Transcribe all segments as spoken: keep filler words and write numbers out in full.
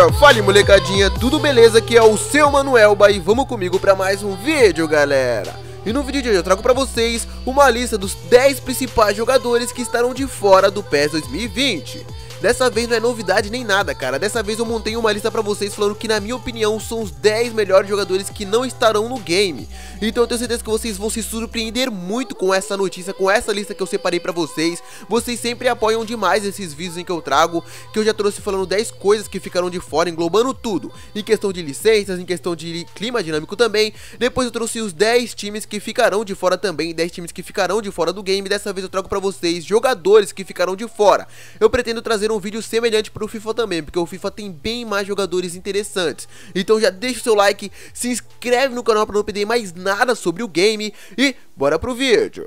Fala molecadinha, tudo beleza? Aqui é o seu Manuelba e vamos comigo pra mais um vídeo, galera. E no vídeo de hoje eu trago pra vocês uma lista dos dez principais jogadores que estarão de fora do PES dois mil e vinte. Dessa vez não é novidade nem nada, cara. Dessa vez eu montei uma lista pra vocês falando que, na minha opinião, são os dez melhores jogadores que não estarão no game. Então eu tenho certeza que vocês vão se surpreender muito com essa notícia, com essa lista que eu separei pra vocês. Vocês sempre apoiam demais esses vídeos em que eu trago, que eu já trouxe falando dez coisas que ficaram de fora, englobando tudo. Em questão de licenças, em questão de clima dinâmico também. Depois eu trouxe os dez times que ficarão de fora também, dez times que ficarão de fora do game. Dessa vez eu trago pra vocês jogadores que ficarão de fora. Eu pretendo trazer um vídeo semelhante pro FIFA também, porque o FIFA tem bem mais jogadores interessantes. Então já deixa o seu like, se inscreve no canal para não perder mais nada sobre o game e bora pro vídeo.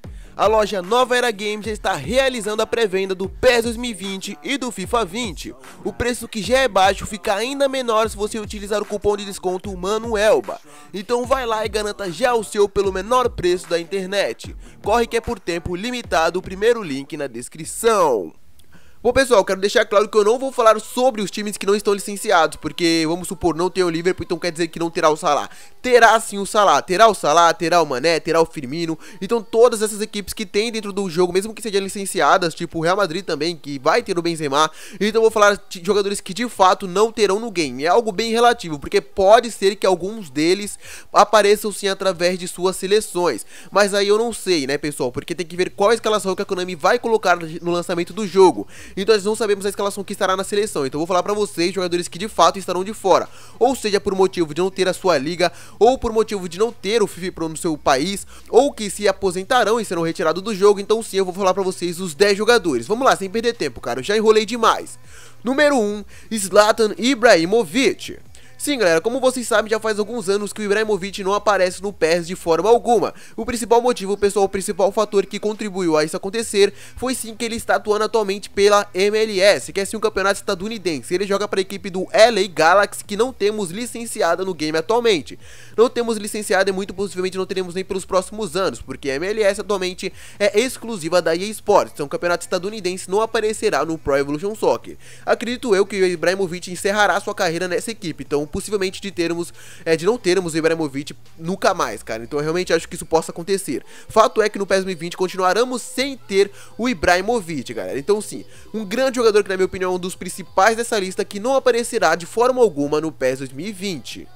A loja Nova Era Games já está realizando a pré-venda do PES dois mil e vinte e do FIFA vinte. O preço, que já é baixo, fica ainda menor se você utilizar o cupom de desconto Manuelba. Então vai lá e garanta já o seu pelo menor preço da internet. Corre que é por tempo limitado, o primeiro link na descrição. Bom pessoal, quero deixar claro que eu não vou falar sobre os times que não estão licenciados, porque vamos supor, não tem o Liverpool, então quer dizer que não terá o Salah. Terá sim o Salah, terá o Salah, terá o Mané, terá o Firmino. Então todas essas equipes que tem dentro do jogo, mesmo que sejam licenciadas, tipo o Real Madrid também, que vai ter o Benzema. Então eu vou falar de jogadores que de fato não terão no game. É algo bem relativo, porque pode ser que alguns deles apareçam sim através de suas seleções. Mas aí eu não sei, né pessoal, porque tem que ver qual a escalação que a Konami vai colocar no lançamento do jogo. Então nós não sabemos a escalação que estará na seleção. Então eu vou falar pra vocês jogadores que de fato estarão de fora, ou seja, por motivo de não ter a sua liga, ou por motivo de não ter o FIFA Pro no seu país, ou que se aposentarão e serão retirados do jogo. Então sim, eu vou falar pra vocês os dez jogadores. Vamos lá, sem perder tempo, cara, eu já enrolei demais. Número um, Zlatan Ibrahimovic. Sim galera, como vocês sabem, já faz alguns anos que o Ibrahimovic não aparece no PES de forma alguma. O principal motivo, pessoal, o principal fator que contribuiu a isso acontecer foi sim que ele está atuando atualmente pela M L S, que é sim um campeonato estadunidense. Ele joga para a equipe do L A Galaxy, que não temos licenciada no game atualmente. Não temos licenciada e muito possivelmente não teremos nem pelos próximos anos, porque a M L S atualmente é exclusiva da E A Sports, então o campeonato estadunidense não aparecerá no Pro Evolution Soccer. Acredito eu que o Ibrahimovic encerrará sua carreira nessa equipe, então possivelmente de termos, é, de não termos o Ibrahimovic nunca mais, cara. Então eu realmente acho que isso possa acontecer. Fato é que no PES dois mil e vinte continuaremos sem ter o Ibrahimovic, galera. Então sim, um grande jogador que na minha opinião é um dos principais dessa lista, que não aparecerá de forma alguma no PES dois mil e vinte.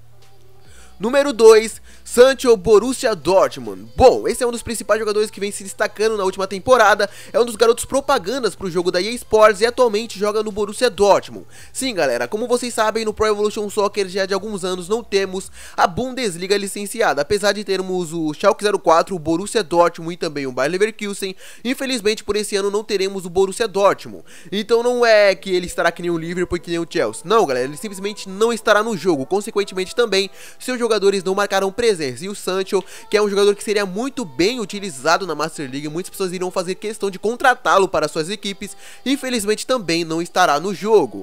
Número dois, Sancho Borussia Dortmund. Bom, esse é um dos principais jogadores que vem se destacando na última temporada, é um dos garotos propagandas para o jogo da E A Sports e atualmente joga no Borussia Dortmund. Sim galera, como vocês sabem, no Pro Evolution Soccer já de alguns anos não temos a Bundesliga licenciada, apesar de termos o Schalke zero quatro, o Borussia Dortmund e também o Bayer Leverkusen. Infelizmente por esse ano não teremos o Borussia Dortmund, então não é que ele estará que nem o Liverpool e que nem o Chelsea, não galera, ele simplesmente não estará no jogo, consequentemente também seu jogo jogadores não marcaram presença. E o Sancho, que é um jogador que seria muito bem utilizado na Master League, muitas pessoas irão fazer questão de contratá-lo para suas equipes, infelizmente também não estará no jogo.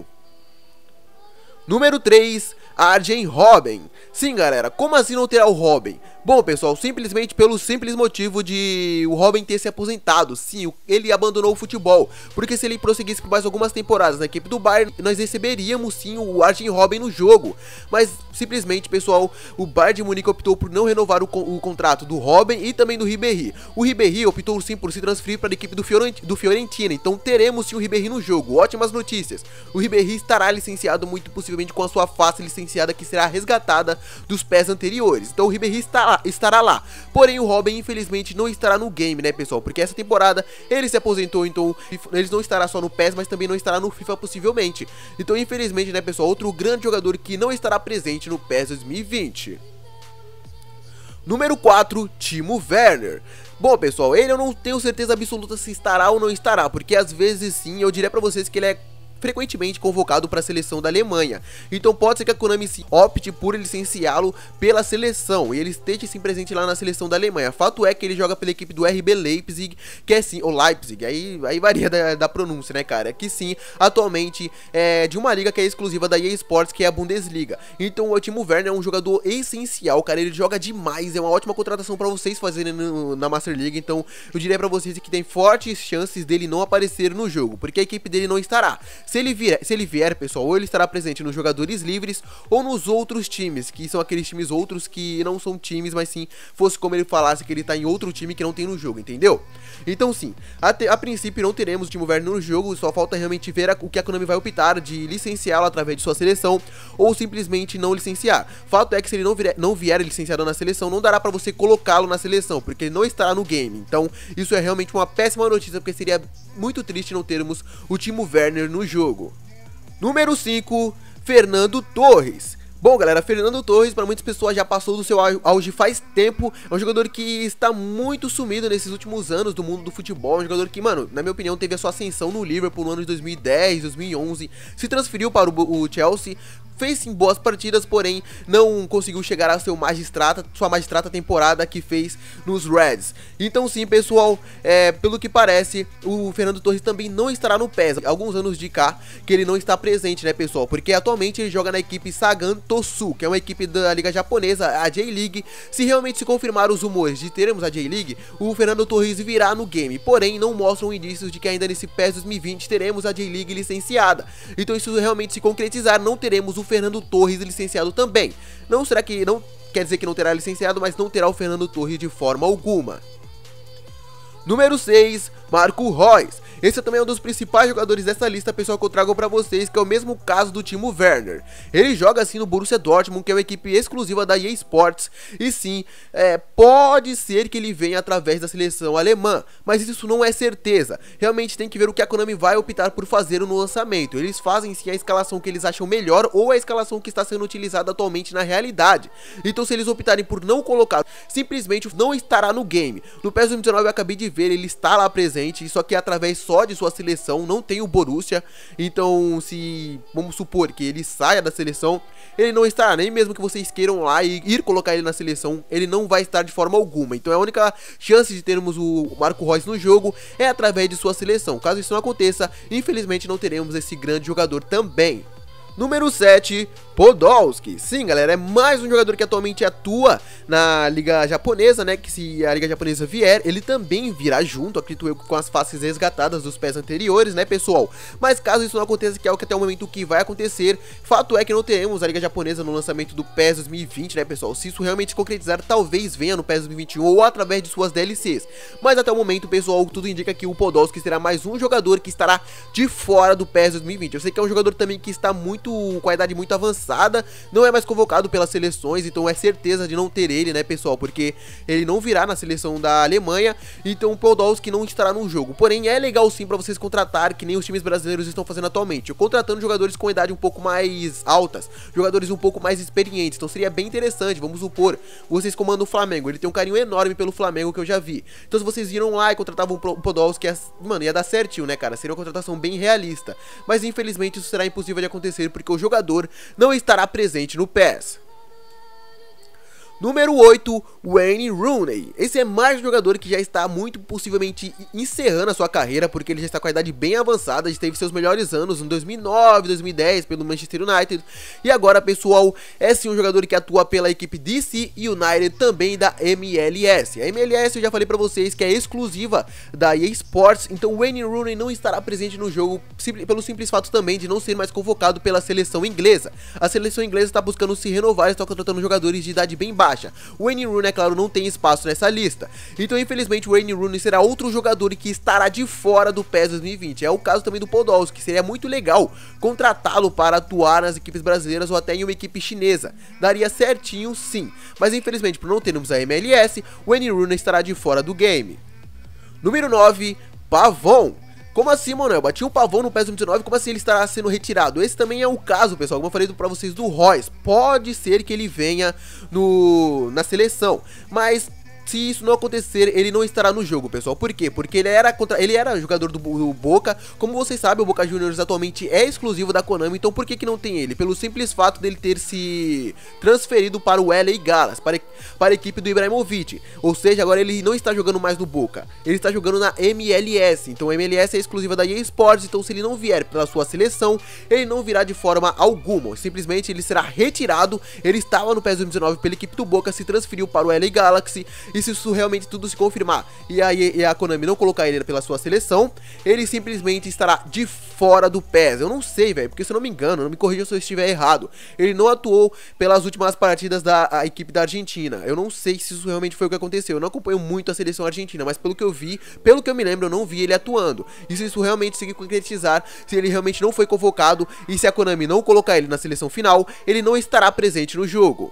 Número três, Arjen Robben. Sim galera, como assim não terá o Robben? Bom pessoal, simplesmente pelo simples motivo de o Robben ter se aposentado. Sim, ele abandonou o futebol, porque se ele prosseguisse por mais algumas temporadas na equipe do Bayern, nós receberíamos sim o Arjen Robben no jogo. Mas simplesmente pessoal, o Bayern de Munique optou por não renovar o, o contrato do Robben e também do Ribéry. O Ribéry optou sim por se transferir para a equipe do, Fiorent, do Fiorentina, então teremos sim o Ribéry no jogo. Ótimas notícias, o Ribéry estará licenciado muito possivelmente com a sua face licenciada, que será resgatada dos PES anteriores. Então o Ribéry está lá, estará lá, porém o Robben infelizmente não estará no game, né pessoal, porque essa temporada ele se aposentou, então ele não estará só no PES, mas também não estará no FIFA possivelmente. Então infelizmente, né pessoal, outro grande jogador que não estará presente no PES dois mil e vinte. Número quatro, Timo Werner. Bom pessoal, ele eu não tenho certeza absoluta se estará ou não estará, porque às vezes sim, eu diria pra vocês que ele é frequentemente convocado para a seleção da Alemanha. Então pode ser que a Konami sim opte por licenciá-lo pela seleção e ele esteja sim presente lá na seleção da Alemanha. Fato é que ele joga pela equipe do R B Leipzig, que é sim, ou Leipzig, aí, aí varia da, da pronúncia, né cara, que sim, atualmente é de uma liga que é exclusiva da E A Sports, que é a Bundesliga. Então o Timo Werner é um jogador essencial, cara, ele joga demais, é uma ótima contratação para vocês fazerem no, na Master League. Então eu diria para vocês que tem fortes chances dele não aparecer no jogo, porque a equipe dele não estará. Se ele vier, se ele vier, pessoal, ou ele estará presente nos jogadores livres ou nos outros times, que são aqueles times outros que não são times, mas sim fosse como ele falasse que ele tá em outro time que não tem no jogo, entendeu? Então sim, a, te, a princípio não teremos o Timo Werner no jogo, só falta realmente ver a, o que a Konami vai optar de licenciá-lo através de sua seleção ou simplesmente não licenciar. Fato é que se ele não vier, não vier licenciado na seleção, não dará pra você colocá-lo na seleção, porque ele não estará no game. Então isso é realmente uma péssima notícia, porque seria muito triste não termos o Timo Werner no jogo. Número cinco, Fernando Torres. Bom, galera, Fernando Torres, para muitas pessoas já passou do seu auge faz tempo. É um jogador que está muito sumido nesses últimos anos do mundo do futebol. É um jogador que, mano, na minha opinião, teve a sua ascensão no Liverpool no ano de dois mil e dez, dois mil e onze. Se transferiu para o, o Chelsea. Fez sim boas partidas, porém não conseguiu chegar a seu magistrata, sua magistrata temporada que fez nos Reds. Então sim, pessoal, é, pelo que parece, o Fernando Torres também não estará no P E S. Alguns anos de cá que ele não está presente, né, pessoal? Porque atualmente ele joga na equipe Sagan Tosu, que é uma equipe da liga japonesa, a J-League. Se realmente se confirmar os rumores de teremos a J-League, o Fernando Torres virá no game. Porém, não mostram indícios de que ainda nesse P E S dois mil e vinte teremos a J-League licenciada. Então isso realmente se concretizar, não teremos o Fernando Torres licenciado também. Não será que não quer dizer que não terá licenciado, mas não terá o Fernando Torres de forma alguma. Número seis, Marco Reus. Esse também é um dos principais jogadores dessa lista, pessoal, que eu trago pra vocês, que é o mesmo caso do Timo Werner. Ele joga assim no Borussia Dortmund, que é uma equipe exclusiva da E A Sports, e sim, é, pode ser que ele venha através da seleção alemã, mas isso não é certeza. Realmente tem que ver o que a Konami vai optar por fazer no lançamento. Eles fazem sim a escalação que eles acham melhor ou a escalação que está sendo utilizada atualmente na realidade. Então se eles optarem por não colocar, simplesmente não estará no game. No P E S dois mil e dezenove eu acabei de ver, ele está lá presente, só que através só de sua seleção, não tem o Borussia. Então se, vamos supor que ele saia da seleção, ele não estará, nem mesmo que vocês queiram lá e ir colocar ele na seleção, ele não vai estar de forma alguma. Então a única chance de termos o Marco Reus no jogo é através de sua seleção. Caso isso não aconteça, infelizmente não teremos esse grande jogador também. Número sete, Podolski. Sim, galera, é mais um jogador que atualmente atua na liga japonesa, né, que se a liga japonesa vier, ele também virá junto, acredito eu, com as faces resgatadas dos pés anteriores, né, pessoal. Mas caso isso não aconteça, que é o que até o momento que vai acontecer, fato é que não teremos a liga japonesa no lançamento do P E S dois mil e vinte, né, pessoal. Se isso realmente se concretizar, talvez venha no P E S dois mil e vinte e um ou através de suas D L Cs. Mas até o momento, pessoal, tudo indica que o Podolski será mais um jogador que estará de fora do P E S dois mil e vinte. Eu sei que é um jogador também que está muito com a idade muito avançada, não é mais convocado pelas seleções, então é certeza de não ter ele, né, pessoal, porque ele não virá na seleção da Alemanha, então o Podolski não estará no jogo. Porém, é legal sim pra vocês contratar, que nem os times brasileiros estão fazendo atualmente, contratando jogadores com idade um pouco mais altas, jogadores um pouco mais experientes. Então seria bem interessante, vamos supor, vocês comandam o Flamengo, ele tem um carinho enorme pelo Flamengo que eu já vi. Então se vocês viram lá e contratavam o Podolski, mano, ia dar certinho, né, cara, seria uma contratação bem realista. Mas infelizmente isso será impossível de acontecer, porque o jogador não estará presente no P E S. Número oito, Wayne Rooney. Esse é mais um jogador que já está muito possivelmente encerrando a sua carreira, porque ele já está com a idade bem avançada, já teve seus melhores anos em dois mil e nove, dois mil e dez pelo Manchester United, e agora, pessoal, é sim um jogador que atua pela equipe D C United, também da M L S. A M L S eu já falei pra vocês que é exclusiva da E A Sports, então o Wayne Rooney não estará presente no jogo pelo simples fato também de não ser mais convocado pela seleção inglesa. A seleção inglesa está buscando se renovar e está contratando jogadores de idade bem baixa. O Wayne Rooney, é claro, não tem espaço nessa lista. Então, infelizmente, o Wayne Rooney será outro jogador que estará de fora do P E S dois mil e vinte. É o caso também do Podolski, que seria muito legal contratá-lo para atuar nas equipes brasileiras ou até em uma equipe chinesa. Daria certinho, sim. Mas, infelizmente, por não termos a M L S, o Wayne Rooney estará de fora do game. Número nove, Pavon. Como assim, mano? Eu bati um Pavon no P E S dois mil e dezenove, como assim ele estará sendo retirado? Esse também é o caso, pessoal, como eu falei pra vocês, do Reus. Pode ser que ele venha no, na seleção, mas se isso não acontecer, ele não estará no jogo, pessoal. Por quê? Porque ele era, contra... ele era jogador do, do Boca. Como vocês sabem, o Boca Juniors atualmente é exclusivo da Konami. Então por que que não tem ele? Pelo simples fato dele ter se transferido para o L A Galaxy, para, para a equipe do Ibrahimovic. Ou seja, agora ele não está jogando mais no Boca, ele está jogando na M L S. Então a M L S é exclusiva da E A Sports. Então se ele não vier pela sua seleção, ele não virá de forma alguma. Simplesmente ele será retirado. Ele estava no P E S dois mil e dezenove pela equipe do Boca, se transferiu para o L A Galaxy E se isso realmente tudo se confirmar e a, e a Konami não colocar ele pela sua seleção, ele simplesmente estará de fora do P E S. Eu não sei, velho, porque se eu não me engano, não me corrija se eu estiver errado, ele não atuou pelas últimas partidas da a equipe da Argentina. Eu não sei se isso realmente foi o que aconteceu. Eu não acompanho muito a seleção argentina, mas pelo que eu vi, pelo que eu me lembro, eu não vi ele atuando. E se isso realmente se concretizar, se ele realmente não foi convocado e se a Konami não colocar ele na seleção final, ele não estará presente no jogo.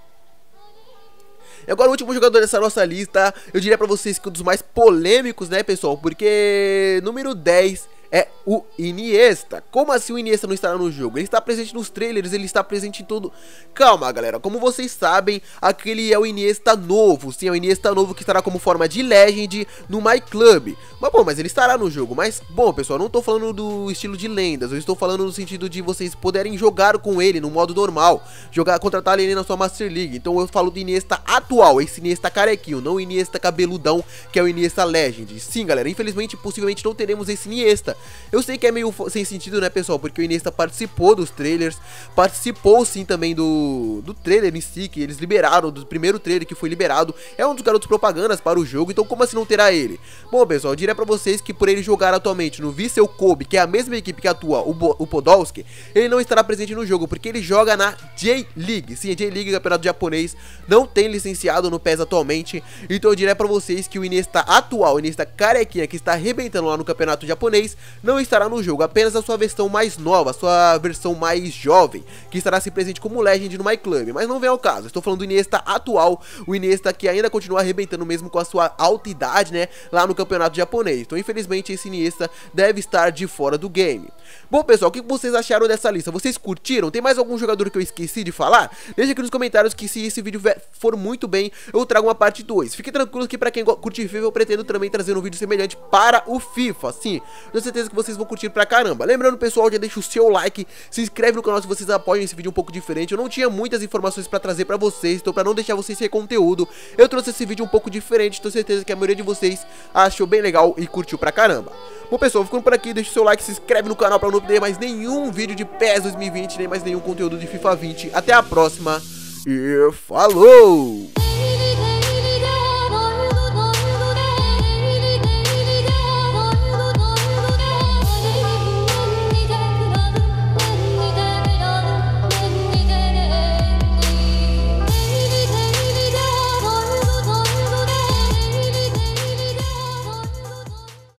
E agora o último jogador dessa nossa lista, eu diria pra vocês que um dos mais polêmicos, né, pessoal? Porque número dez é o Iniesta. Como assim o Iniesta não estará no jogo? Ele está presente nos trailers, ele está presente em todo... Calma, galera, como vocês sabem, aquele é o Iniesta novo. Sim, é o Iniesta novo que estará como forma de Legend no My Club. Mas bom, mas ele estará no jogo. Mas bom, pessoal, não estou falando do estilo de lendas, eu estou falando no sentido de vocês poderem jogar com ele no modo normal, jogar, contratar ele na sua Master League. Então eu falo do Iniesta atual, esse Iniesta carequinho, não o Iniesta cabeludão, que é o Iniesta Legend. Sim, galera, infelizmente, possivelmente não teremos esse Iniesta. Eu sei que é meio sem sentido, né, pessoal, porque o Iniesta participou dos trailers, participou sim também do, do trailer em si, que eles liberaram, do primeiro trailer que foi liberado, é um dos garotos propagandas para o jogo, então como assim não terá ele? Bom, pessoal, eu diria pra vocês que por ele jogar atualmente no Vissel Kobe, que é a mesma equipe que atua o, Bo o Podolski, ele não estará presente no jogo, porque ele joga na J-League. Sim, a J-League, campeonato japonês, não tem licenciado no P E S atualmente, então eu diria pra vocês que o Iniesta atual, o Iniesta carequinha, que está arrebentando lá no campeonato japonês, não estará no jogo, apenas a sua versão mais nova, a sua versão mais jovem, que estará se presente como Legend no My Club, mas não vem ao caso. Estou falando do Iniesta atual, o Iniesta que ainda continua arrebentando mesmo com a sua alta idade, né, lá no campeonato japonês. Então infelizmente esse Iniesta deve estar de fora do game. Bom, pessoal, o que vocês acharam dessa lista? Vocês curtiram? Tem mais algum jogador que eu esqueci de falar? Deixa aqui nos comentários que se esse vídeo for muito bem, eu trago uma parte dois. Fique tranquilo que pra quem curte FIFA, eu pretendo também trazer um vídeo semelhante para o FIFA. Sim, tenho certeza que vocês vão curtir pra caramba. Lembrando, pessoal, já deixa o seu like, se inscreve no canal se vocês apoiam esse vídeo um pouco diferente. Eu não tinha muitas informações pra trazer pra vocês, então pra não deixar vocês sem conteúdo, eu trouxe esse vídeo um pouco diferente. Tenho certeza que a maioria de vocês achou bem legal e curtiu pra caramba. Bom, pessoal, ficando por aqui, deixa o seu like, se inscreve no canal pra não perder mais nenhum vídeo de P E S dois mil e vinte, nem mais nenhum conteúdo de FIFA vinte. Até a próxima e falou!